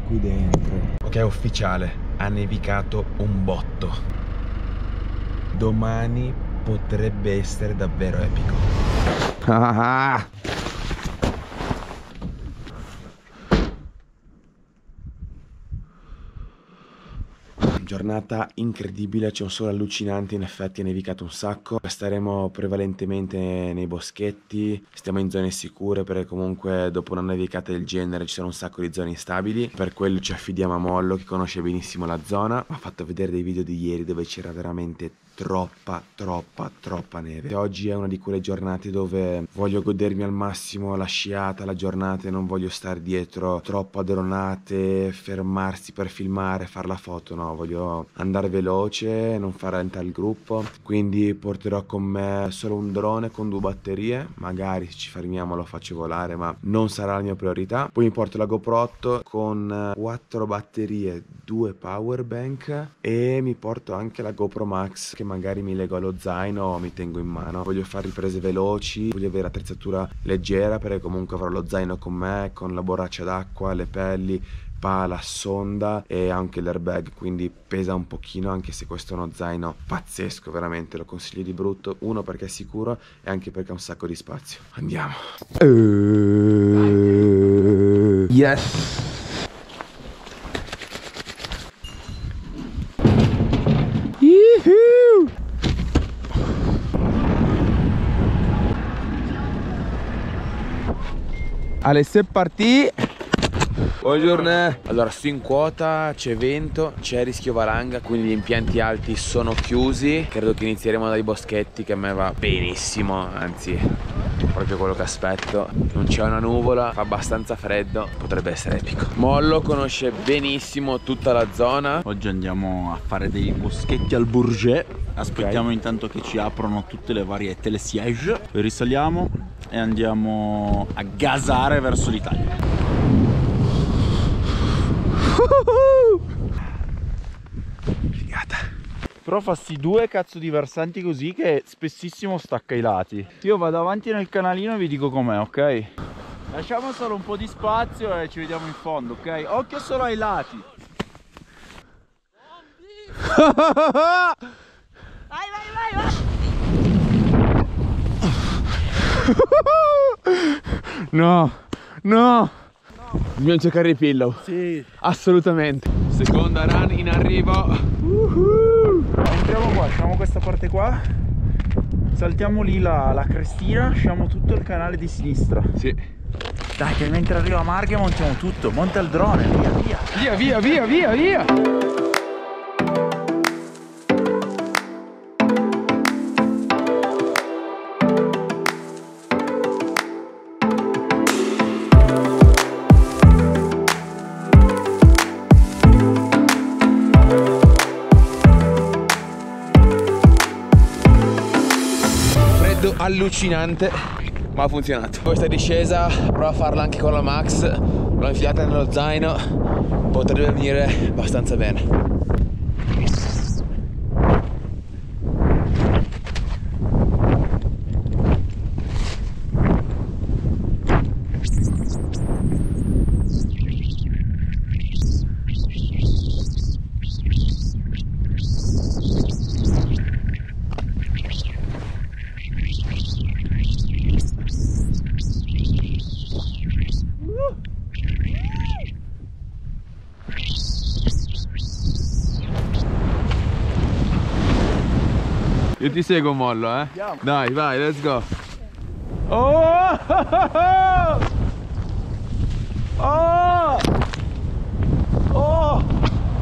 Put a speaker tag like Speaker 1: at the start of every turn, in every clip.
Speaker 1: qui dentro. Ok, è ufficiale, ha nevicato un botto. Domani potrebbe essere davvero epico. Giornata incredibile, c'è un sole allucinante, in effetti è nevicato un sacco. Staremo prevalentemente nei boschetti, stiamo in zone sicure perché comunque dopo una nevicata del genere ci sono un sacco di zone instabili. Per quello ci affidiamo a Mollo che conosce benissimo la zona. Mi ha fatto vedere dei video di ieri dove c'era veramente troppa neve. Oggi è una di quelle giornate dove voglio godermi al massimo la sciata, la giornata, e non voglio stare dietro troppo a dronate, fermarsi per filmare, fare la foto, no, voglio andare veloce, non far rallentare il gruppo, quindi porterò con me solo un drone con 2 batterie, magari se ci fermiamo lo faccio volare, ma non sarà la mia priorità. Poi mi porto la GoPro 8 con 4 batterie, 2 power bank, e mi porto anche la GoPro Max che magari mi lego allo zaino o mi tengo in mano. Voglio fare riprese veloci, voglio avere attrezzatura leggera perché comunque avrò lo zaino con me, con la borraccia d'acqua, le pelli, pala, sonda e anche l'airbag, quindi pesa un pochino, anche se questo è uno zaino pazzesco, veramente lo consiglio di brutto. Uno perché è sicuro e anche perché ha un sacco di spazio. Andiamo. Yes. Allez, c'est parti. Buongiorno. Allora, su in quota c'è vento, c'è rischio valanga, quindi gli impianti alti sono chiusi. Credo che inizieremo dai boschetti, che a me va benissimo, anzi proprio quello che aspetto. Non c'è una nuvola, fa abbastanza freddo, potrebbe essere epico. Mollo conosce benissimo tutta la zona.
Speaker 2: Oggi andiamo a fare dei boschetti al Bourget. Aspettiamo intanto che ci aprono tutte le varie telesiège. Poi risaliamo e andiamo a gasare verso l'Italia.
Speaker 1: Figata.
Speaker 2: Però fa sti 2 cazzo di versanti così che spessissimo stacca i lati. Io vado avanti nel canalino e vi dico com'è, ok? Lasciamo solo un po' di spazio e ci vediamo in fondo, ok? Occhio solo ai lati.
Speaker 3: Vai.
Speaker 1: No. Dobbiamo cercare il pillow.
Speaker 2: Sì.
Speaker 1: Assolutamente. Seconda run in arrivo.
Speaker 2: Entriamo qua, facciamo questa parte qua. Saltiamo lì la crestina, sciamo tutto il canale di sinistra.
Speaker 1: Sì.
Speaker 2: Dai, che mentre arriva Marghe montiamo tutto. Monta il drone, via.
Speaker 1: Allucinante, ma ha funzionato. Questa discesa prova a farla anche con la Max, l'ho infilata nello zaino, potrebbe venire abbastanza bene. Io ti seguo, Mollo, eh?
Speaker 2: Andiamo.
Speaker 1: Dai, vai, let's go.
Speaker 2: Oh! Oh! Oh!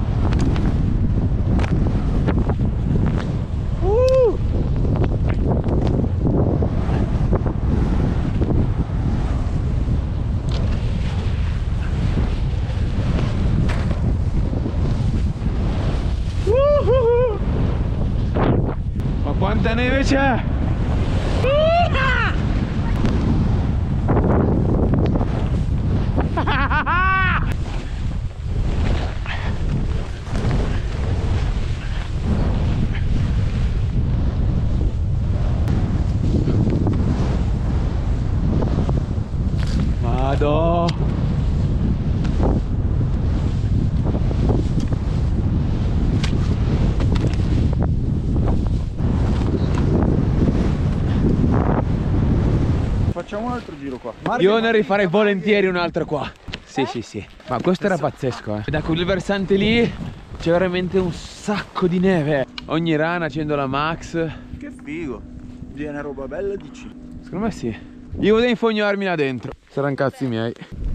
Speaker 1: Ma quanta neve c'è? Vado.
Speaker 2: qua.
Speaker 1: Io ne rifarei volentieri un altro qua. Sì, sì, sì. Ma questo era pazzesco, eh. Da quel versante lì c'è veramente un sacco di neve. Ogni rana accendo la Max.
Speaker 2: Che figo. Viene roba bella, dici?
Speaker 1: Secondo me sì. Io vado a infognarmi là dentro. Saranno cazzi miei.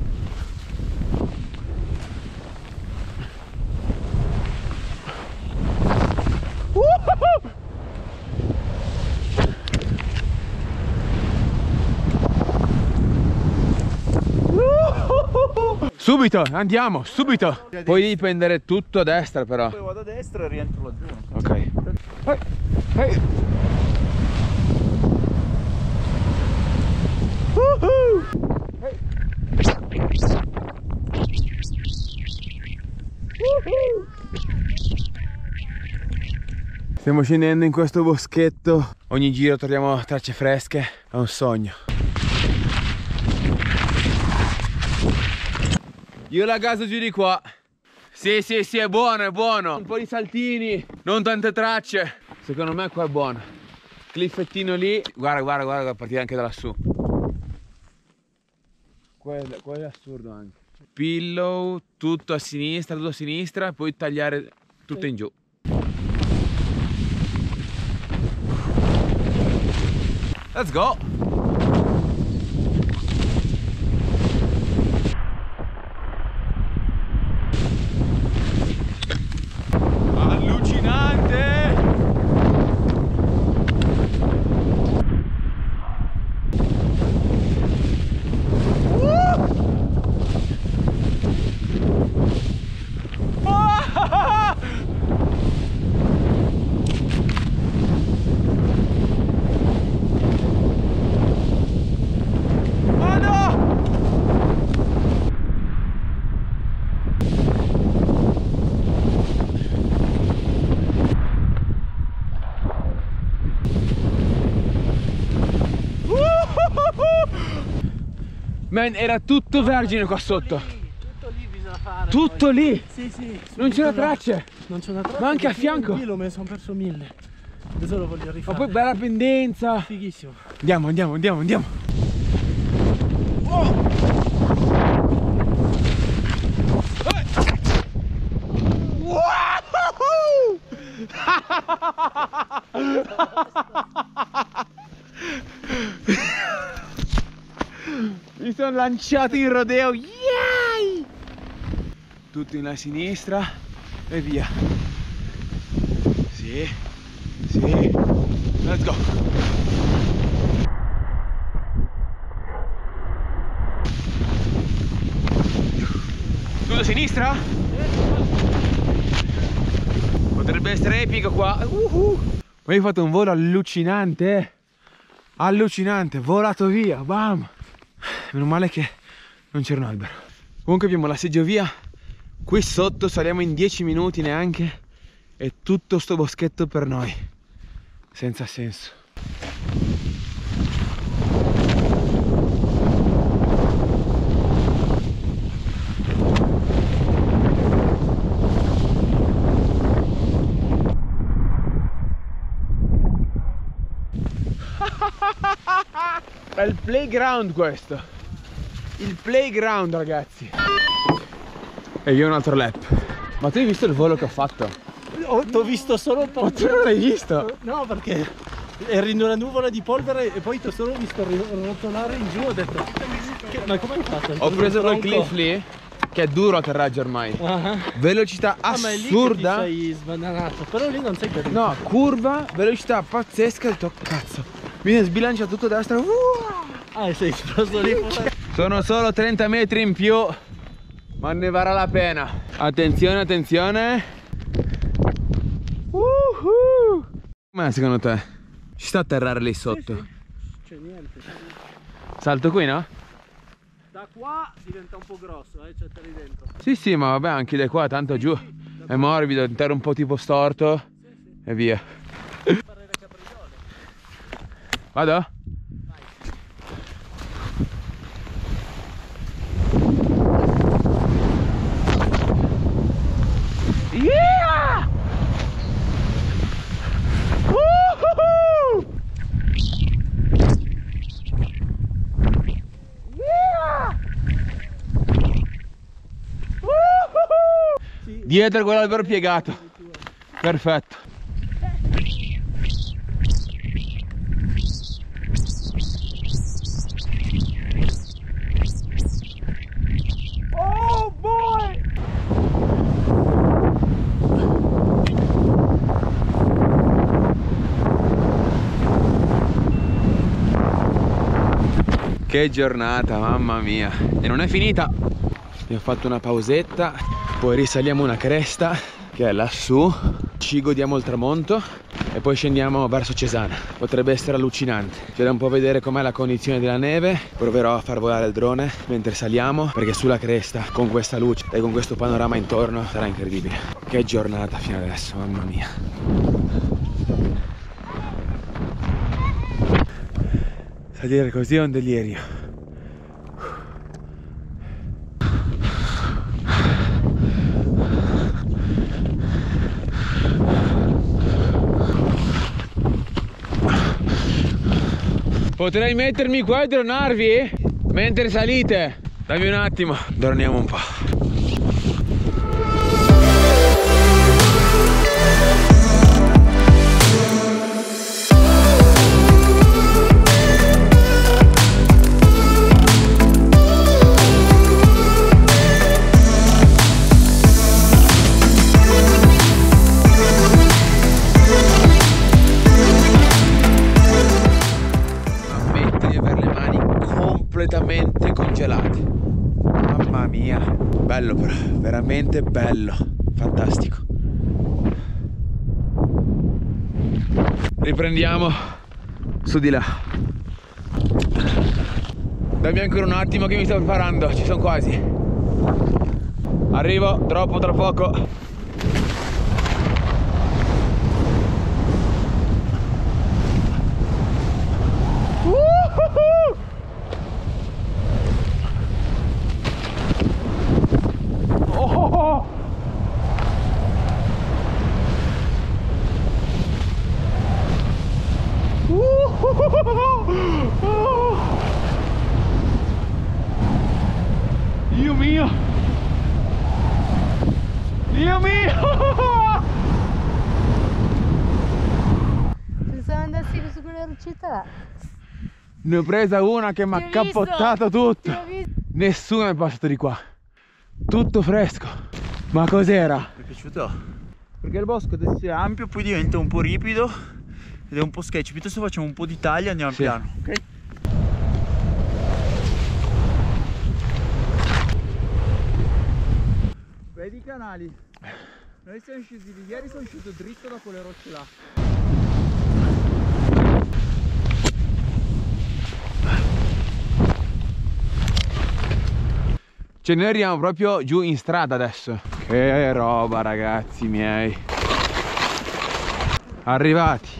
Speaker 1: Subito, andiamo, subito. Poi devi prendere tutto a destra però.
Speaker 2: Poi vado a destra e rientro laggiù.
Speaker 1: Ok. Hey. Stiamo scendendo in questo boschetto. Ogni giro troviamo tracce fresche. È un sogno. Io la gaso giù di qua. Sì, sì, sì, è buono, è buono. Un po' di saltini, non tante tracce. Secondo me qua è buono. Cliffettino lì. Guarda, guarda, guarda, partire anche da lassù. Quello è assurdo anche. Pillow, tutto a sinistra, e poi tagliare tutto in giù. Let's go! Allucinante! Man, era tutto vergine qua sotto.
Speaker 3: Tutto lì bisogna fare.
Speaker 1: Tutto
Speaker 3: poi.
Speaker 1: lì?
Speaker 3: Sì, sì.
Speaker 1: Non c'era tracce.
Speaker 3: Non c'è una traccia.
Speaker 1: Ma anche a fianco.
Speaker 3: Io me ne sono perso 1000. Adesso lo voglio rifare.
Speaker 1: Ma poi bella pendenza.
Speaker 3: Fighissimo.
Speaker 1: Andiamo, andiamo, andiamo, andiamo. Oh. Mi sono lanciato in rodeo. Yay! Tutto in la sinistra e via. Sì, sì. Let's go. Tutto a sinistra? Potrebbe essere epico qua. Ma hai fatto un volo allucinante. Allucinante, volato via, bam. Meno male che non c'era un albero. Comunque abbiamo la seggiovia qui sotto, saliamo in 10 minuti neanche. E tutto sto boschetto per noi. Senza senso. È il playground questo. Il playground, ragazzi. E io un altro lap. Ma tu hai visto il volo che ho fatto?
Speaker 3: T'ho visto solo per...
Speaker 1: Ma tu non l'hai visto?
Speaker 3: No, perché eri in una nuvola di polvere e poi ti ho solo visto rotolare in giù. Ho detto, ma come hai fatto?
Speaker 1: Ho preso quel cliff lì, che è duro atterraggio ormai. Velocità assurda.
Speaker 3: Ma è lì che ti sei sbananato. Però lì non sei caduto.
Speaker 1: No, curva, velocità pazzesca. Ho detto, cazzo, mi sbilancia tutto a destra.
Speaker 3: Ah, sei esploso lì.
Speaker 1: Sono solo 30 metri in più, ma ne varrà la pena. Attenzione, attenzione. Ma secondo te ci sta a atterrare lì sotto?
Speaker 3: Sì, sì. C'è niente.
Speaker 1: Salto qui, no?
Speaker 3: Da qua diventa un po' grosso, c'è lì dentro.
Speaker 1: Sì, sì, ma vabbè, anche da qua, tanto giù. È morbido, intero un po' tipo storto. E via. Vado? Yeah!
Speaker 2: Dietro quell'albero piegato. Perfetto. Oh boy! Che giornata, mamma mia. E non è finita. Abbiamo fatto una pausetta, poi risaliamo una cresta che è lassù, ci godiamo il tramonto e poi scendiamo verso Cesana. Potrebbe essere allucinante. C'è da un po' vedere com'è la condizione della neve. Proverò a far volare il drone mentre saliamo, perché sulla cresta con questa luce e con questo panorama intorno sarà incredibile. Che giornata fino adesso, mamma mia. Salire così è un delirio. Potrei mettermi qua e dronarvi? Mentre salite? Dammi un attimo, dormiamo un po'. Completamente congelate. Mamma mia, bello però, veramente bello, fantastico. Riprendiamo su di là. Dammi ancora un attimo che mi sto preparando, ci sono quasi. Arrivo, troppo tra poco. Dio mio! Dio mio!
Speaker 4: Pensavo andassi su quella ruccetta là.
Speaker 2: Ne ho presa una che mi ha cappottato tutto.
Speaker 4: Ti ho
Speaker 2: Nessuno è passato di qua. Tutto fresco. Ma cos'era?
Speaker 5: Mi è piaciuto? Perché il bosco adesso è ampio, poi diventa un po' ripido ed è un po' sketchy. Piuttosto facciamo un po' di taglia e andiamo
Speaker 2: Sì.
Speaker 5: piano, ok? Vedi i canali? Noi siamo scesi di ieri, sono sceso dritto da quelle rocce là.
Speaker 2: Cioè noi arriviamo proprio giù in strada adesso. Che roba, ragazzi miei. Arrivati.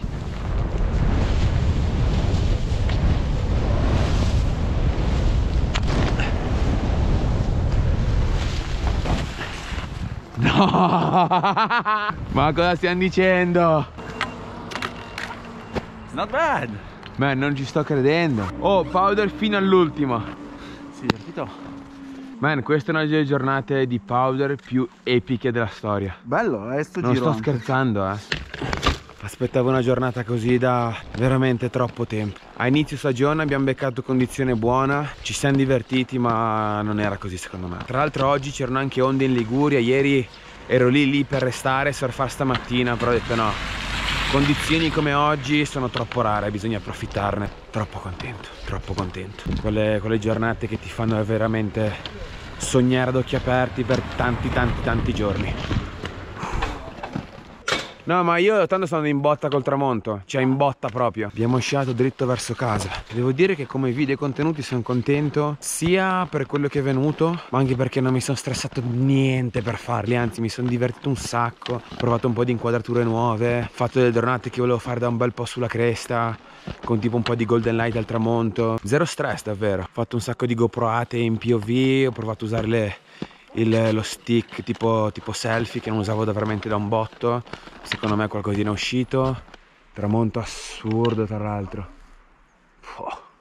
Speaker 2: No! Ma cosa stiamo dicendo?
Speaker 5: It's not bad!
Speaker 2: Man, non ci sto credendo. Oh, powder fino all'ultimo.
Speaker 5: Si è divertito?
Speaker 2: Man, questa è una delle giornate di powder più epiche della storia.
Speaker 5: Bello, sto
Speaker 2: Non
Speaker 5: giro.
Speaker 2: sto scherzando, Aspettavo una giornata così da veramente troppo tempo. A inizio stagione abbiamo beccato condizione buona, ci siamo divertiti, ma non era così secondo me. Tra l'altro oggi c'erano anche onde in Liguria, ieri ero lì per restare, surfare stamattina, però ho detto no, condizioni come oggi sono troppo rare, bisogna approfittarne. Troppo contento. Quelle giornate che ti fanno veramente sognare ad occhi aperti per tanti giorni. No, ma io tanto sono in botta col tramonto, cioè in botta proprio. Abbiamo sciato dritto verso casa. Devo dire che come video e contenuti sono contento, sia per quello che è venuto, ma anche perché non mi sono stressato niente per farli, anzi mi sono divertito un sacco. Ho provato un po' di inquadrature nuove, ho fatto delle giornate che volevo fare da un bel po' sulla cresta, con tipo un po' di golden light al tramonto. Zero stress davvero. Ho fatto un sacco di GoProate in POV, ho provato a usare lo stick tipo selfie che non usavo veramente da un botto. Secondo me qualcosina è uscito. Tramonto assurdo tra l'altro.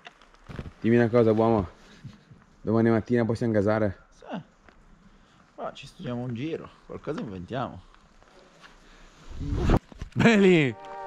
Speaker 2: Dimmi una cosa uomo, domani mattina possiamo gasare?
Speaker 5: Sì.
Speaker 2: ci studiamo un giro, qualcosa inventiamo. Beli!